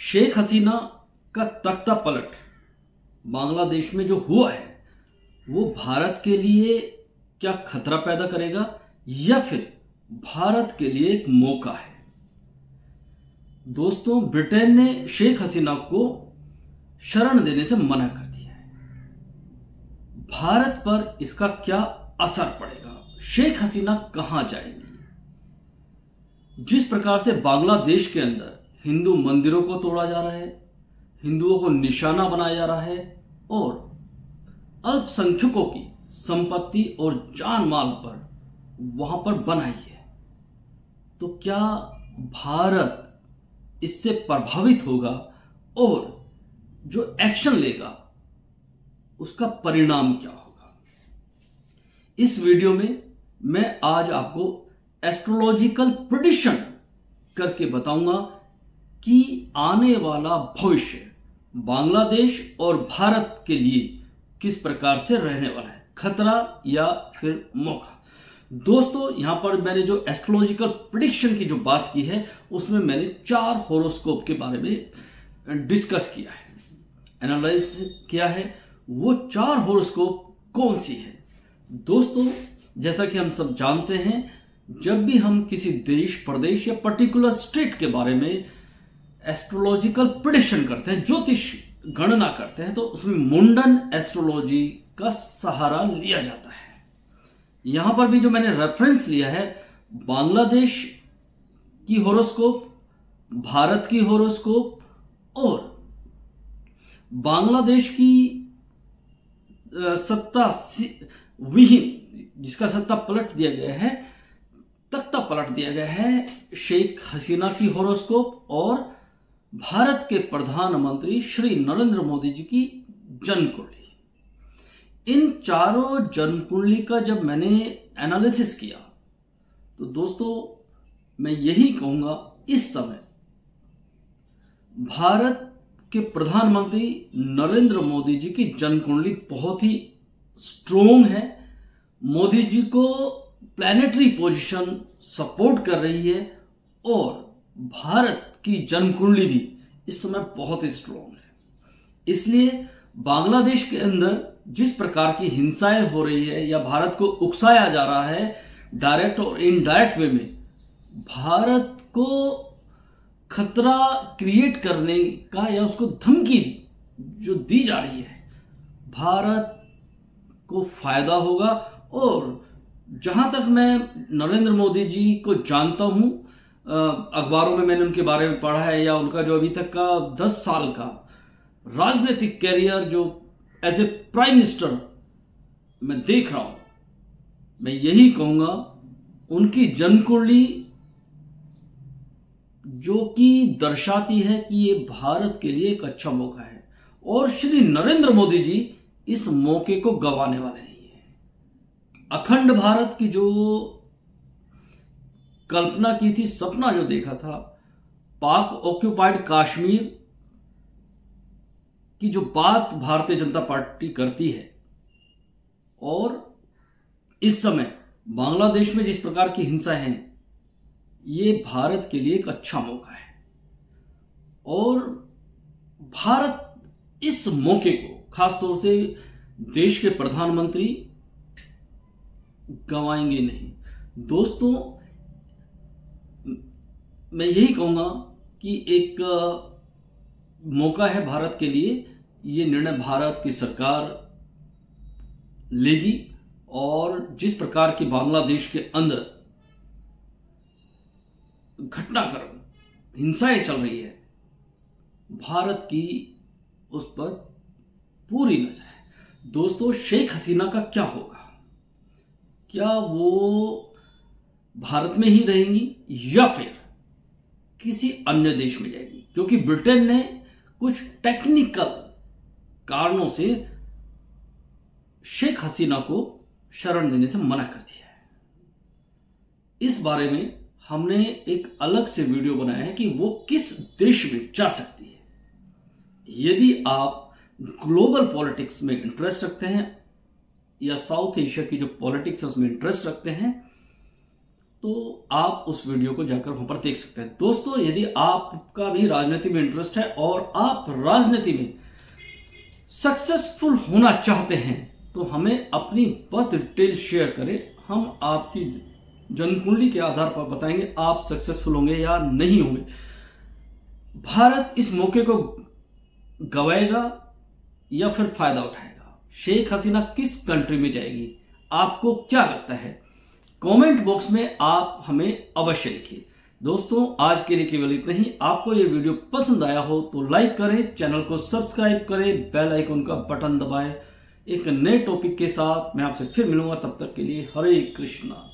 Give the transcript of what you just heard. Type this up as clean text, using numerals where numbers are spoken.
शेख हसीना का तख्ता पलट बांग्लादेश में जो हुआ है वो भारत के लिए क्या खतरा पैदा करेगा या फिर भारत के लिए एक मौका है। दोस्तों, ब्रिटेन ने शेख हसीना को शरण देने से मना कर दिया है। भारत पर इसका क्या असर पड़ेगा? शेख हसीना कहां जाएंगी? जिस प्रकार से बांग्लादेश के अंदर हिंदू मंदिरों को तोड़ा जा रहा है, हिंदुओं को निशाना बनाया जा रहा है और अल्पसंख्यकों की संपत्ति और जान माल पर वहां पर बनाई है, तो क्या भारत इससे प्रभावित होगा और जो एक्शन लेगा उसका परिणाम क्या होगा? इस वीडियो में मैं आज आपको एस्ट्रोलॉजिकल प्रेडिक्शन करके बताऊंगा कि आने वाला भविष्य बांग्लादेश और भारत के लिए किस प्रकार से रहने वाला है, खतरा या फिर मौका। दोस्तों, यहां पर मैंने जो एस्ट्रोलॉजिकल प्रेडिक्शन की जो बात की है उसमें मैंने 4 हॉरोस्कोप के बारे में डिस्कस किया है, एनालाइज किया है। वो 4 हॉरोस्कोप कौन सी है? दोस्तों, जैसा कि हम सब जानते हैं, जब भी हम किसी देश, प्रदेश या पर्टिकुलर स्टेट के बारे में एस्ट्रोलॉजिकल प्रेडिक्शन करते हैं, ज्योतिष गणना करते हैं, तो उसमें मुंडन एस्ट्रोलॉजी का सहारा लिया जाता है। यहां पर भी जो मैंने रेफरेंस लिया है, बांग्लादेश की हॉरोस्कोप, भारत की हॉरोस्कोप और बांग्लादेश की सत्ता विहीन, जिसका सत्ता पलट दिया गया है, तख्ता पलट दिया गया है, शेख हसीना की हॉरोस्कोप और भारत के प्रधानमंत्री श्री नरेंद्र मोदी जी की जन्म कुंडली। इन चारों जन्म कुंडली का जब मैंने एनालिसिस किया तो दोस्तों मैं यही कहूंगा, इस समय भारत के प्रधानमंत्री नरेंद्र मोदी जी की जन्म कुंडली बहुत ही स्ट्रोंग है। मोदी जी को प्लैनेटरी पोजीशन सपोर्ट कर रही है और भारत की जन्म कुंडली भी इस समय बहुत ही स्ट्रोंग है। इसलिए बांग्लादेश के अंदर जिस प्रकार की हिंसाएं हो रही है या भारत को उकसाया जा रहा है डायरेक्ट और इनडायरेक्ट वे में, भारत को खतरा क्रिएट करने का या उसको धमकी जो दी जा रही है, भारत को फायदा होगा। और जहां तक मैं नरेंद्र मोदी जी को जानता हूं, अखबारों में मैंने उनके बारे में पढ़ा है या उनका जो अभी तक का 10 साल का राजनीतिक कैरियर जो एज ए प्राइम मिनिस्टर मैं देख रहा हूं, मैं यही कहूंगा उनकी जन्म कुंडली जो कि दर्शाती है कि ये भारत के लिए एक अच्छा मौका है और श्री नरेंद्र मोदी जी इस मौके को गंवाने वाले नहीं है। अखंड भारत की जो कल्पना की थी, सपना जो देखा था, पाक ऑक्यूपाइड कश्मीर की जो बात भारतीय जनता पार्टी करती है और इस समय बांग्लादेश में जिस प्रकार की हिंसा है, ये भारत के लिए एक अच्छा मौका है और भारत इस मौके को खासतौर से देश के प्रधानमंत्री गंवाएंगे नहीं। दोस्तों, मैं यही कहूंगा कि एक मौका है भारत के लिए, ये निर्णय भारत की सरकार लेगी और जिस प्रकार की बांग्लादेश के अंदर घटनाक्रम, हिंसाएं चल रही है, भारत की उस पर पूरी नजर है। दोस्तों, शेख हसीना का क्या होगा? क्या वो भारत में ही रहेंगी या फिर किसी अन्य देश में जाएगी? क्योंकि ब्रिटेन ने कुछ टेक्निकल कारणों से शेख हसीना को शरण देने से मना कर दिया है। इस बारे में हमने एक अलग से वीडियो बनाया है कि वो किस देश में जा सकती है। यदि आप ग्लोबल पॉलिटिक्स में इंटरेस्ट रखते हैं या साउथ एशिया की जो पॉलिटिक्स है उसमें इंटरेस्ट रखते हैं, तो आप उस वीडियो को जाकर वहां पर देख सकते हैं। दोस्तों, यदि आपका भी राजनीति में इंटरेस्ट है और आप राजनीति में सक्सेसफुल होना चाहते हैं तो हमें अपनी बर्थ डिटेल शेयर करें। हम आपकी जन्मकुंडली के आधार पर बताएंगे आप सक्सेसफुल होंगे या नहीं होंगे। भारत इस मौके को गवाएगा या फिर फायदा उठाएगा? शेख हसीना किस कंट्री में जाएगी? आपको क्या लगता है? कमेंट बॉक्स में आप हमें अवश्य लिखिए। दोस्तों, आज के लिए केवल इतना ही। आपको ये वीडियो पसंद आया हो तो लाइक करें, चैनल को सब्सक्राइब करें, बेल आइकन का बटन दबाएं। एक नए टॉपिक के साथ मैं आपसे फिर मिलूंगा, तब तक के लिए हरे कृष्णा।